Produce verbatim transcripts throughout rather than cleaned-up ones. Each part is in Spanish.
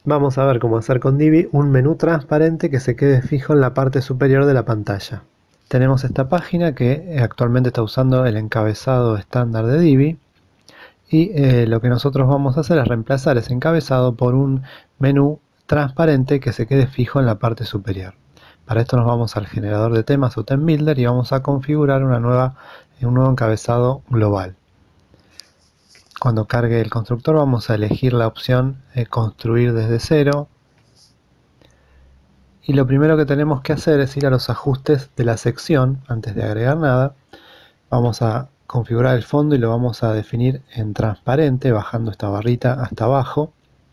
Vamos a ver cómo hacer con Divi un menú transparente que se quede fijo en la parte superior de la pantalla. Tenemos esta página que actualmente está usando el encabezado estándar de Divi y eh, lo que nosotros vamos a hacer es reemplazar ese encabezado por un menú transparente que se quede fijo en la parte superior. Para esto nos vamos al generador de temas o Theme Builder y vamos a configurar una nueva, un nuevo encabezado global. Cuando cargue el constructor vamos a elegir la opción eh, construir desde cero. Y lo primero que tenemos que hacer es ir a los ajustes de la sección antes de agregar nada. Vamos a configurar el fondo y lo vamos a definir en transparente, bajando esta barrita hasta abajo.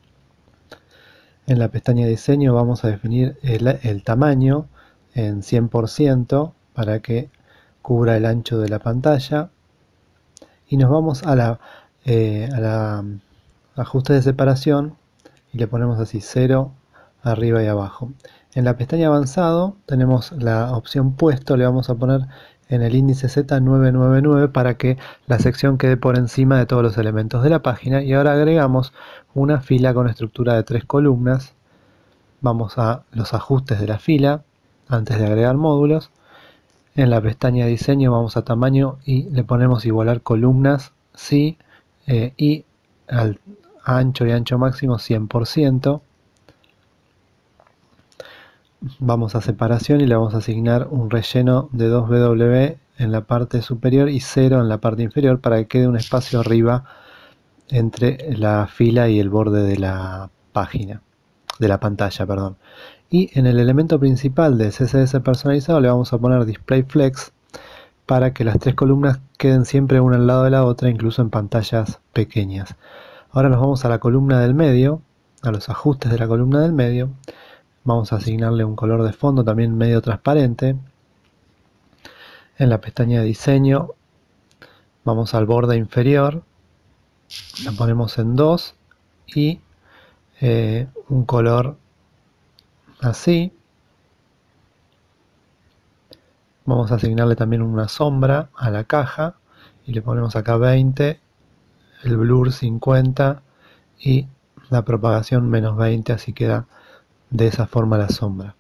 En la pestaña diseño vamos a definir el, el tamaño en cien por ciento para que cubra el ancho de la pantalla. Y nos vamos a la, eh, a la ajuste de separación y le ponemos así cero arriba y abajo. En la pestaña avanzado tenemos la opción puesto, le vamos a poner en el índice Z novecientos noventa y nueve para que la sección quede por encima de todos los elementos de la página. Y ahora agregamos una fila con estructura de tres columnas. Vamos a los ajustes de la fila antes de agregar módulos. En la pestaña diseño vamos a tamaño y le ponemos igualar columnas sí eh, y al ancho y ancho máximo cien por ciento. Vamos a separación y le vamos a asignar un relleno de dos W en la parte superior y cero en la parte inferior para que quede un espacio arriba entre la fila y el borde de la página, de la pantalla, perdón. Y en el elemento principal de C S S personalizado le vamos a poner Display Flex para que las tres columnas queden siempre una al lado de la otra, incluso en pantallas pequeñas. Ahora nos vamos a la columna del medio, a los ajustes de la columna del medio. Vamos a asignarle un color de fondo también medio transparente. En la pestaña de diseño vamos al borde inferior, la ponemos en dos y eh, un color así. Vamos a asignarle también una sombra a la caja y le ponemos acá veinte, el blur cincuenta y la propagación menos veinte, así queda de esa forma la sombra.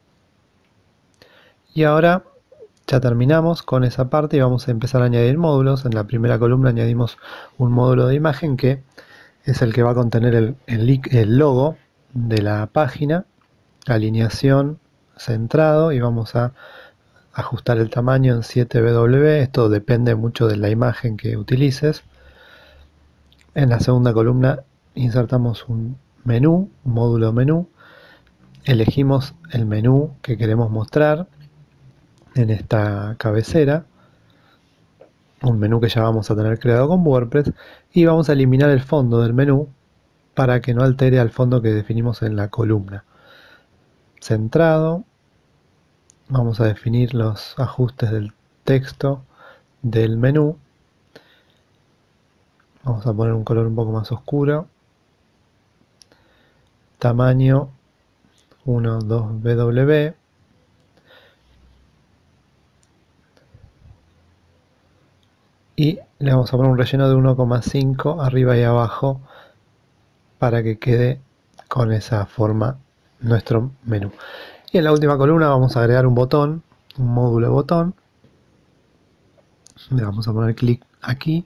Y ahora ya terminamos con esa parte y vamos a empezar a añadir módulos. En la primera columna añadimos un módulo de imagen que es el que va a contener el, el, el logo de la página, alineación, centrado, y vamos a ajustar el tamaño en siete W. Esto depende mucho de la imagen que utilices. En la segunda columna insertamos un menú, un módulo menú. Elegimos el menú que queremos mostrar en esta cabecera, un menú que ya vamos a tener creado con WordPress, y vamos a eliminar el fondo del menú para que no altere al fondo que definimos en la columna. Centrado, vamos a definir los ajustes del texto del menú. Vamos a poner un color un poco más oscuro. Tamaño uno, dos W. Y le vamos a poner un relleno de uno coma cinco arriba y abajo para que quede con esa forma nuestro menú. Y en la última columna vamos a agregar un botón, un módulo de botón. Le vamos a poner clic aquí.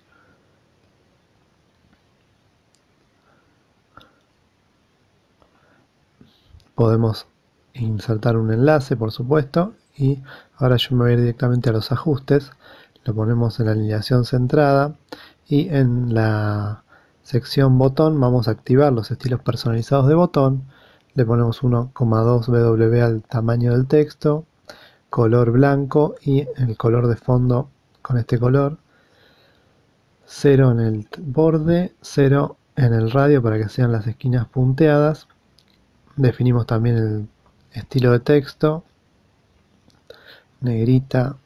Podemos insertar un enlace, por supuesto, y ahora yo me voy a ir directamente a los ajustes. Lo ponemos en la alineación centrada y en la sección botón vamos a activar los estilos personalizados de botón. Le ponemos uno coma dos W al tamaño del texto, color blanco y el color de fondo con este color, cero en el borde, cero en el radio para que sean las esquinas punteadas. Definimos también el estilo de texto, negrita,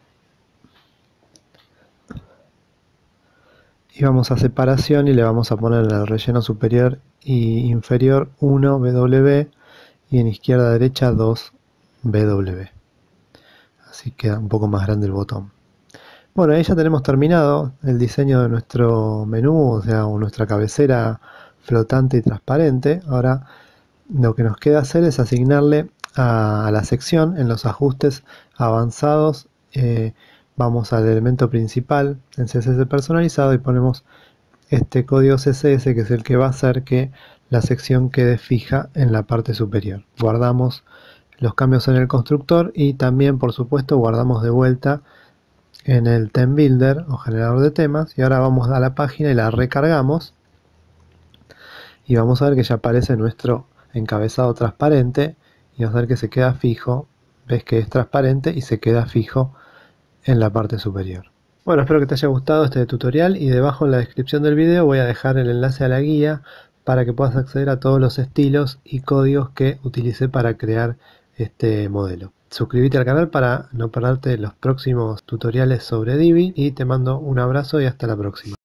y vamos a separación y le vamos a poner en el relleno superior y inferior uno W y en izquierda derecha dos W. Así queda un poco más grande el botón. Bueno, ahí ya tenemos terminado el diseño de nuestro menú, o sea, nuestra cabecera flotante y transparente. Ahora lo que nos queda hacer es asignarle a, a la sección en los ajustes avanzados. Eh, vamos al elemento principal en C S S personalizado y ponemos este código C S S, que es el que va a hacer que la sección quede fija en la parte superior. Guardamos los cambios en el constructor y también, por supuesto, guardamos de vuelta en el Theme Builder o generador de temas. Y ahora vamos a la página y la recargamos y vamos a ver que ya aparece nuestro encabezado transparente y vamos a ver que se queda fijo. Ves que es transparente y se queda fijo en la parte superior. Bueno, espero que te haya gustado este tutorial y debajo en la descripción del video voy a dejar el enlace a la guía para que puedas acceder a todos los estilos y códigos que utilicé para crear este modelo. Suscríbete al canal para no perderte los próximos tutoriales sobre Divi y te mando un abrazo y hasta la próxima.